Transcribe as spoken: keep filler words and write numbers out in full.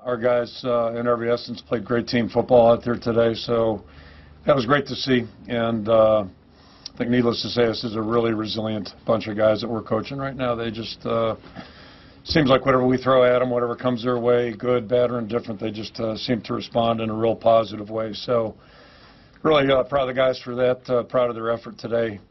our guys uh, in every essence played great team football out there today, so that was great to see. And uh, I think needless to say, this is a really resilient bunch of guys that we're coaching right now. They just uh, seems like whatever we throw at them, whatever comes their way, good, bad, or indifferent, they just uh, seem to respond in a real positive way. So really uh, proud of the guys for that, uh, proud of their effort today.